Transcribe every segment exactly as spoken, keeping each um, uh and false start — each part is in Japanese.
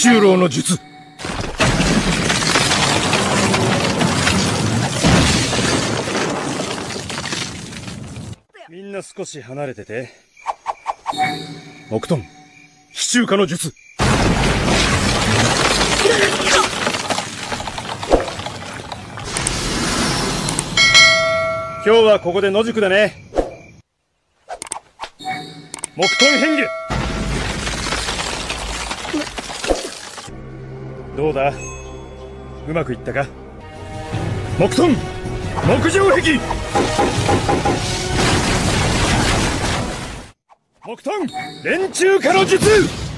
中老の術。みんな少し離れてて。木遁飛中華の術。今日はここで野宿だね。木遁変化。どうだ、うまくいったか。木遁木上壁。木遁連中華の術。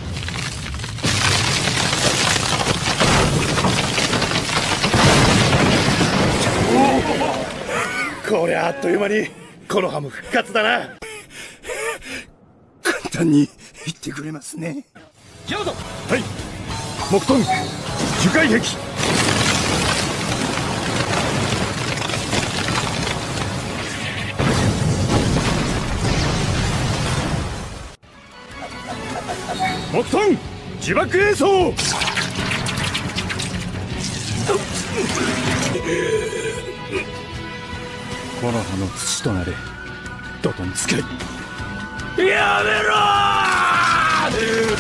こりゃあっという間にコノハも復活だな。簡単に言ってくれますね。ヤマト。はい。木遁樹海壁。木遁自爆演奏。この葉の土となれ、ドトン使い。やめろー。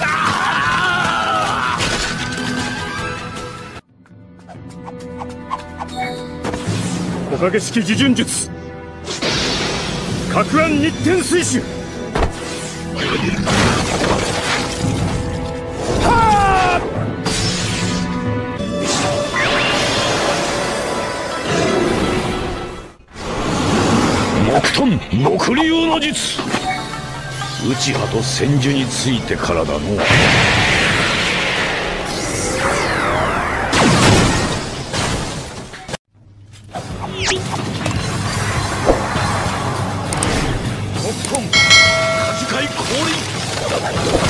木陰式自順術。攪暗日天水手。はあ。木遁木竜の術。内葉と千手についてからだの。木遁火事界降臨。